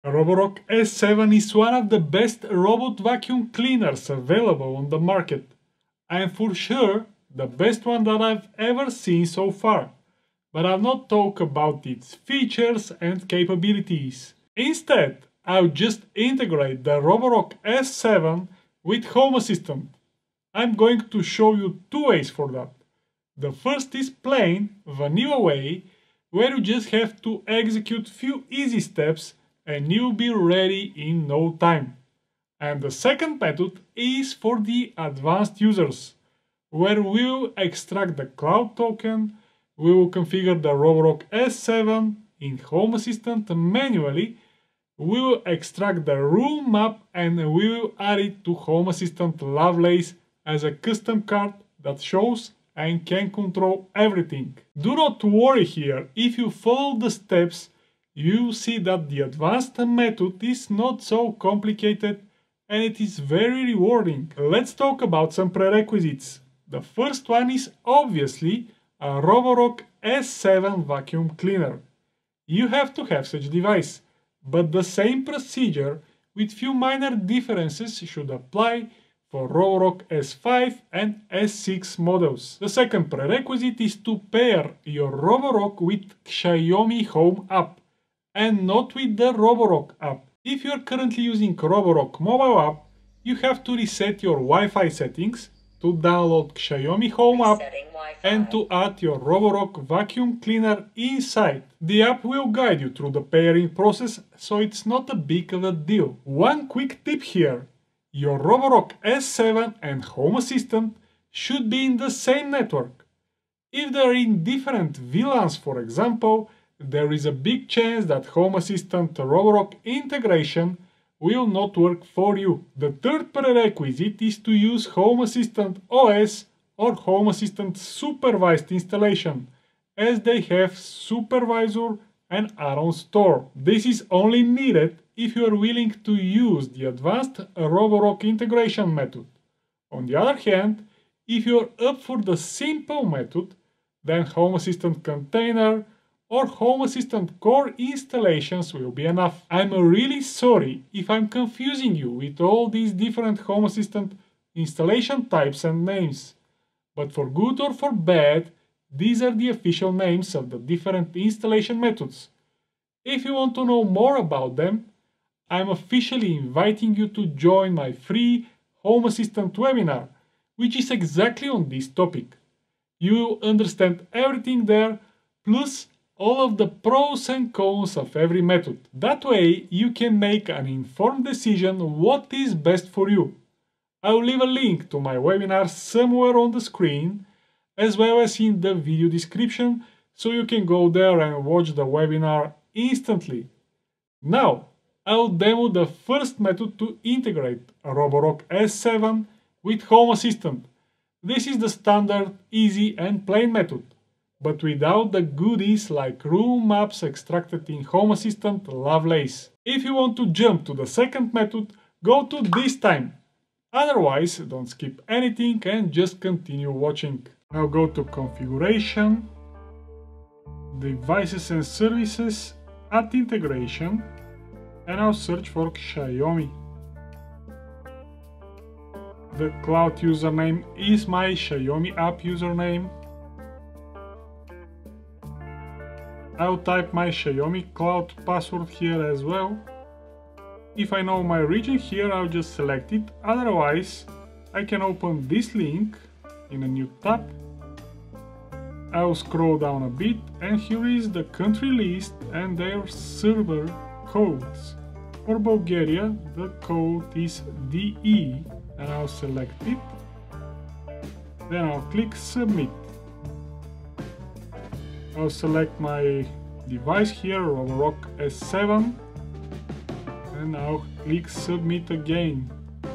Roborock S7 is one of the best robot vacuum cleaners available on the market, and for sure the best one that I've ever seen so far. But I'll not talk about its features and capabilities. Instead, I'll just integrate the Roborock S7 with Home Assistant. I'm going to show you two ways for that. The first is plain, vanilla way, where you just have to execute few easy steps and you'll be ready in no time. And the second method is for the advanced users, where we'll extract the cloud token, we will configure the Roborock S7 in Home Assistant manually, we will extract the room map and we will add it to Home Assistant Lovelace as a custom card that shows and can control everything. Do not worry here, if you follow the steps, you will see that the advanced method is not so complicated and it is very rewarding. Let's talk about some prerequisites. The first one is obviously a Roborock S7 vacuum cleaner. You have to have such device, but the same procedure with few minor differences should apply for Roborock S5 and S6 models. The second prerequisite is to pair your Roborock with Xiaomi Home app and not with the Roborock app. If you are currently using Roborock mobile app, you have to reset your Wi-Fi settings, to download Xiaomi Home app and to add your Roborock vacuum cleaner inside. The app will guide you through the pairing process, so it's not a big of a deal. One quick tip here. Your Roborock S7 and Home Assistant should be in the same network. If they are in different VLANs, for example, there is a big chance that Home Assistant Roborock integration will not work for you. The third prerequisite is to use Home Assistant OS or Home Assistant supervised installation, as they have supervisor and add-on store. This is only needed if you are willing to use the advanced Roborock integration method. On the other hand, if you are up for the simple method, then Home Assistant container or Home Assistant core installations will be enough. I'm really sorry if I'm confusing you with all these different Home Assistant installation types and names, but for good or for bad, these are the official names of the different installation methods. If you want to know more about them, I'm officially inviting you to join my free Home Assistant webinar, which is exactly on this topic. You will understand everything there, plus all of the pros and cons of every method. That way you can make an informed decision what is best for you. I'll leave a link to my webinar somewhere on the screen, as well as in the video description, so you can go there and watch the webinar instantly. Now, I'll demo the first method to integrate a Roborock S7 with Home Assistant. This is the standard, easy and plain method, but without the goodies like room maps extracted in Home Assistant Lovelace. If you want to jump to the second method, go to this time. Otherwise, don't skip anything and just continue watching. Now go to Configuration, Devices and Services, Add Integration, and I'll search for Xiaomi. The cloud username is my Xiaomi app username. I'll type my Xiaomi cloud password here as well. If I know my region here, I'll just select it. Otherwise, I can open this link in a new tab. I'll scroll down a bit and here is the country list and their server codes. For Bulgaria, the code is DE and I'll select it. Then I'll click Submit. I'll select my device here, Roborock S7, and I'll click Submit again.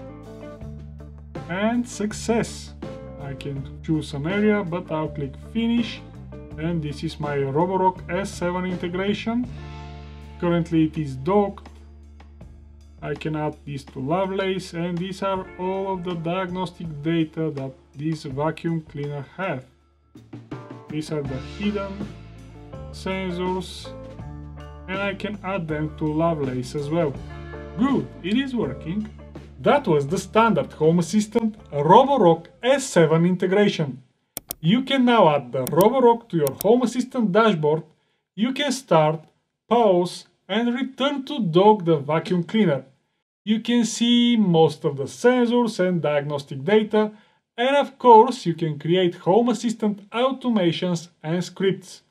And success! I can choose an area, but I'll click Finish, and this is my Roborock S7 integration. Currently it is docked. I can add this to Lovelace, and these are all of the diagnostic data that this vacuum cleaner has. These are the hidden sensors and I can add them to Lovelace as well. Good, it is working. That was the standard Home Assistant Roborock S7 integration. You can now add the Roborock to your Home Assistant dashboard. You can start, pause, and return to dock the vacuum cleaner. You can see most of the sensors and diagnostic data, and of course you can create Home Assistant automations and scripts.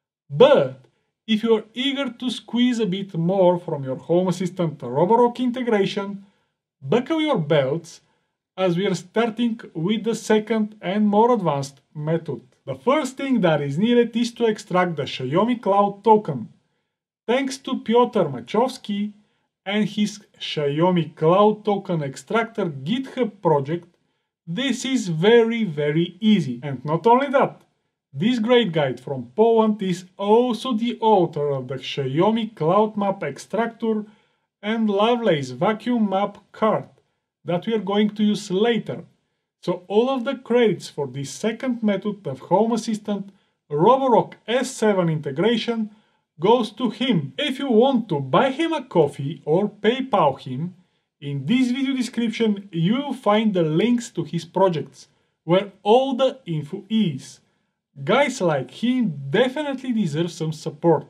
But if you are eager to squeeze a bit more from your Home Assistant Roborock integration, buckle your belts, as we are starting with the second and more advanced method. The first thing that is needed is to extract the Xiaomi Cloud token. Thanks to Piotr Machowski and his Xiaomi Cloud Token Extractor GitHub project, this is very easy. And not only that, this great guide from Poland is also the author of the Xiaomi Cloud Map Extractor and Lovelace Vacuum Map card that we are going to use later. So all of the credits for this second method of Home Assistant Roborock S7 integration goes to him. If you want to buy him a coffee or PayPal him, in this video description you will find the links to his projects, where all the info is. Guys like him definitely deserve some support.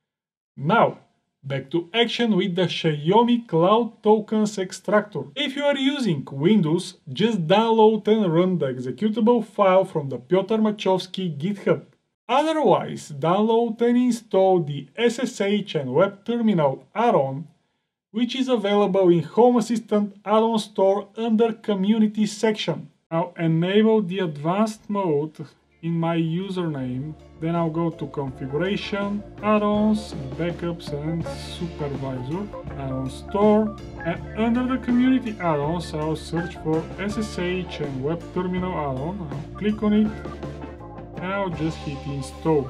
Now, back to action with the Xiaomi Cloud Tokens Extractor. If you are using Windows, just download and run the executable file from the Piotr Machowski GitHub. Otherwise, download and install the SSH and Web Terminal add-on, which is available in Home Assistant add-on store under Community section. I'll enable the advanced mode in my username, then I'll go to Configuration, Add-ons, Backups and Supervisor, Add-on Store, and under the Community add-ons I'll search for SSH and Web Terminal add-on. I'll click on it and I'll just hit Install.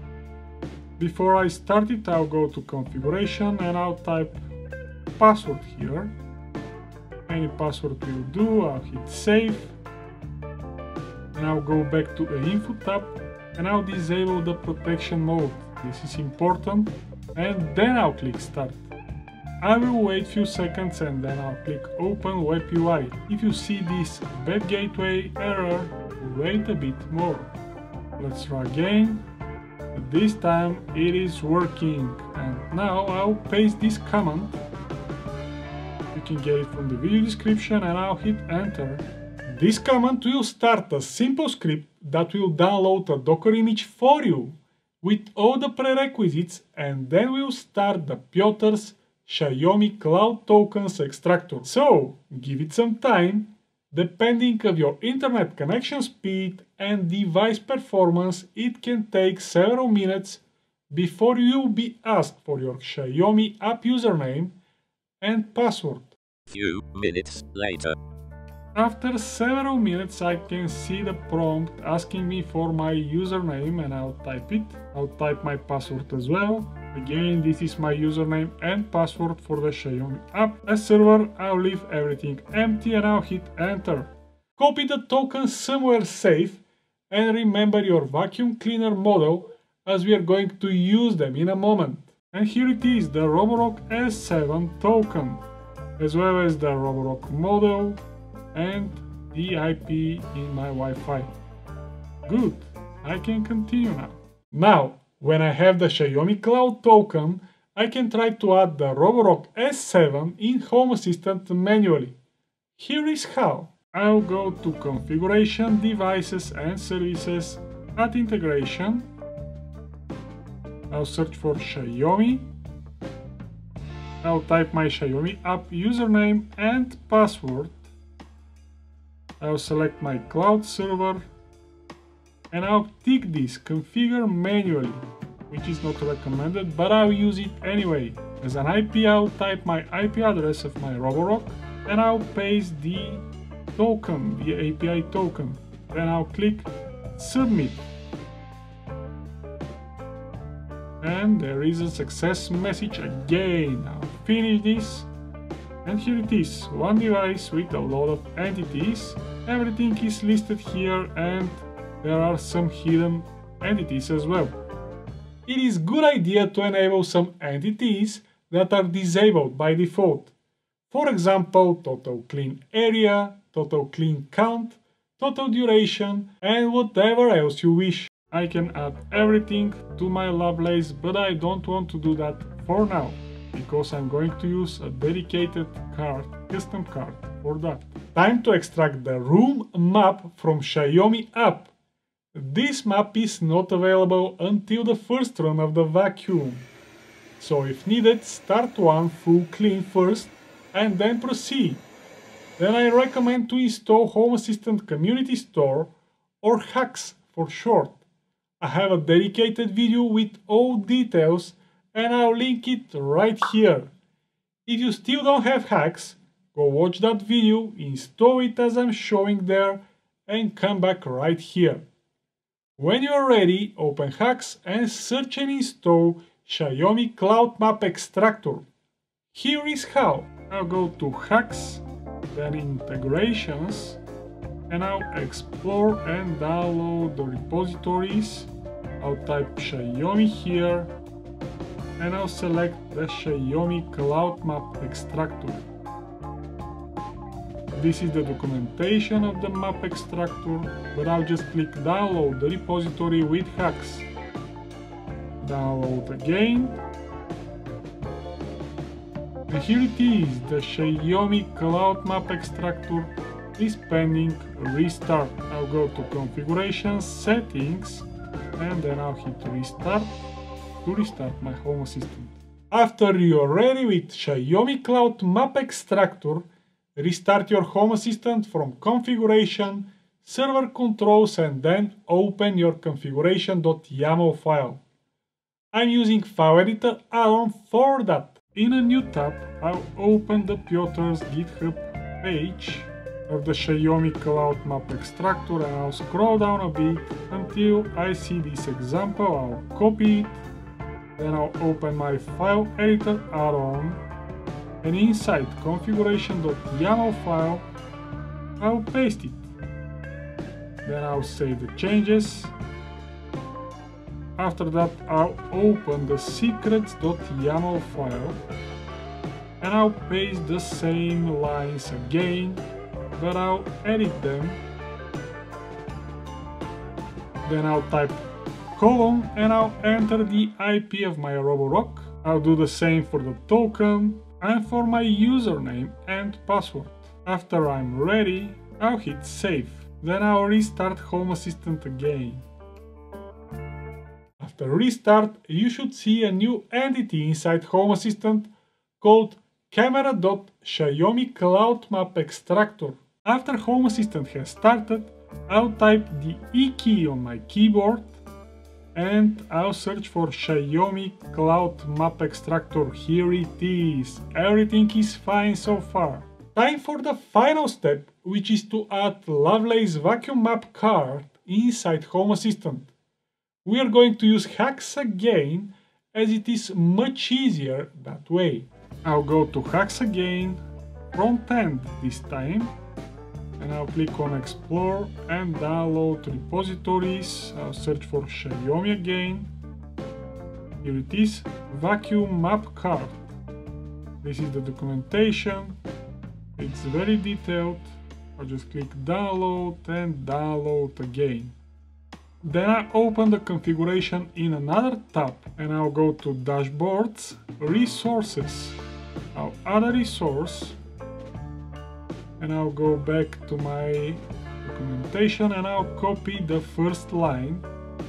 Before I start it, I'll go to Configuration and I'll type password here. Any password will do. I'll hit Save. And I'll go back to the Info tab and I'll disable the protection mode. This is important. And then I'll click Start. I will wait few seconds and then I'll click Open Web UI. If you see this bad gateway error, wait a bit more. Let's try again. This time it is working. And now I'll paste this command. You can get it from the video description and I'll hit Enter. This command will start a simple script that will download a Docker image for you with all the prerequisites, and then we'll start the Piotr's Xiaomi Cloud Tokens Extractor. So give it some time. Depending on your internet connection speed and device performance, it can take several minutes before you'll be asked for your Xiaomi app username and password. Few minutes later. After several minutes I can see the prompt asking me for my username and I'll type it. I'll type my password as well. Again, this is my username and password for the Xiaomi app. As server, I'll leave everything empty and I'll hit Enter. Copy the tokens somewhere safe and remember your vacuum cleaner model, as we are going to use them in a moment. And here it is, the Roborock S7 token, as well as the Roborock model and the IP in my Wi-Fi. Good, I can continue now. Now, when I have the Xiaomi Cloud token, I can try to add the Roborock S7 in Home Assistant manually. Here is how. I'll go to Configuration, Devices and Services, Add Integration. I'll search for Xiaomi. I'll type my Xiaomi app username and password. I'll select my cloud server and I'll tick this configure manually, which is not recommended, but I'll use it anyway. As an IP, I'll type my IP address of my Roborock and I'll paste the token, the API token. Then I'll click submit. And there is a success message again. I'll finish this. And here it is, one device with a lot of entities. Everything is listed here and there are some hidden entities as well. it is good idea to enable some entities that are disabled by default. For example, total clean area, total clean count, total duration, and whatever else you wish. I can add everything to my Lovelace, but I don't want to do that for now, because I'm going to use a dedicated card, custom card for that. Time to extract the room map from Xiaomi app. This map is not available until the first run of the vacuum. So if needed, start one full clean first and then proceed. Then I recommend to install Home Assistant Community Store or HACS for short. I have a dedicated video with all details and I'll link it right here. If you still don't have HACS, go watch that video, install it as I'm showing there, and come back right here. When you are ready, open HACS and search and install Xiaomi Cloud Map Extractor. Here is how. I'll go to HACS, then Integrations, and I'll explore and download the repositories. I'll type Xiaomi here, and I'll select the Xiaomi Cloud Map Extractor. This is the documentation of the map extractor, but I'll just click download the repository with HACS. Download again. And here it is, the Xiaomi Cloud Map Extractor is pending restart. I'll go to Configuration Settings and then I'll hit Restart to restart my Home Assistant. After you're ready with Xiaomi Cloud Map Extractor, restart your Home Assistant from Configuration, Server Controls, and then open your configuration.yaml file. I'm using File Editor add-on for that. In a new tab, I'll open the Piotr's GitHub page of the Xiaomi Cloud Map Extractor and I'll scroll down a bit until I see this example. I'll copy it, then I'll open my File Editor add-on, and inside configuration.yaml file, I'll paste it. Then I'll save the changes. After that, I'll open the secrets.yaml file and I'll paste the same lines again, but I'll edit them. Then I'll type colon and I'll enter the IP of my Roborock. I'll do the same for the token and for my username and password. After I'm ready, I'll hit save. Then I'll restart Home Assistant again. After restart, you should see a new entity inside Home Assistant called camera.xiaomi Cloud Map Extractor. After Home Assistant has started, I'll type the E key on my keyboard and I'll search for Xiaomi Cloud Map Extractor. Here it is. Everything is fine so far. Time for the final step, which is to add Lovelace vacuum map card inside Home Assistant. We are going to use HACS again, as it is much easier that way. I'll go to HACS again, front end this time, and I'll click on Explore and download repositories. I'll search for Xiaomi again. Here it is, vacuum map card. This is the documentation. It's very detailed. I'll just click download and download again. Then I open the configuration in another tab and I'll go to Dashboards, Resources. I'll add a resource and I'll go back to my documentation and I'll copy the first line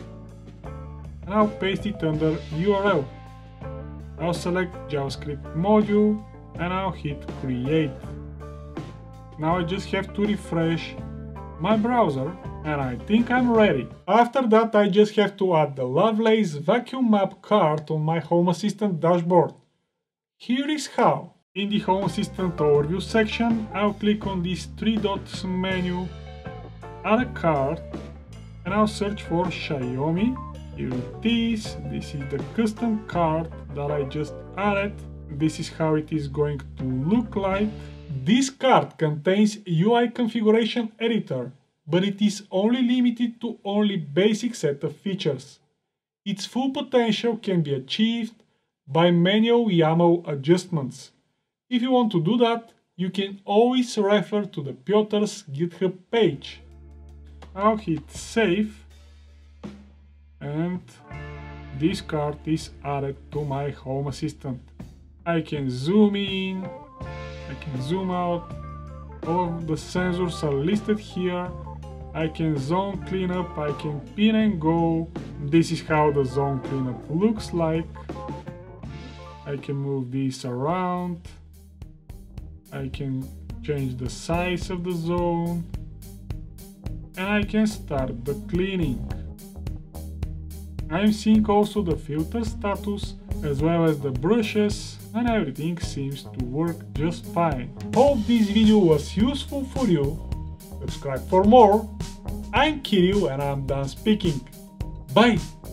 and I'll paste it under URL. I'll select JavaScript module and I'll hit Create. Now I just have to refresh my browser and I think I'm ready. After that, I just have to add the Lovelace vacuum map card on my Home Assistant dashboard. Here is how. In the Home Assistant overview section, I'll click on this three dots menu, add a card, and I'll search for Xiaomi. Here it is. This is the custom card that I just added. This is how it is going to look like. This card contains UI configuration editor, but it is only limited to only basic set of features. Its full potential can be achieved by manual YAML adjustments. If you want to do that, you can always refer to the Piotr's GitHub page. I'll hit save, and this card is added to my Home Assistant. I can zoom in, I can zoom out, all of the sensors are listed here. I can zone cleanup, I can pin and go. This is how the zone cleanup looks like. I can move this around. I can change the size of the zone. And I can start the cleaning. I'm seeing also the filter status as well as the brushes, and everything seems to work just fine. Hope this video was useful for you. Subscribe for more. I'm Kirill and I'm done speaking. Bye!